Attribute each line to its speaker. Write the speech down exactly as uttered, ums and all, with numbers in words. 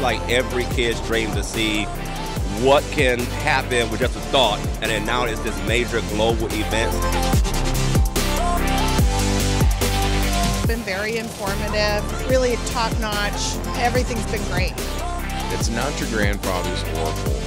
Speaker 1: like every kid's dream to see what can happen with just a thought, and then now it's this major global event.
Speaker 2: It's been very informative, really top-notch. Everything's been great.
Speaker 3: It's not your grandfather's Oracle.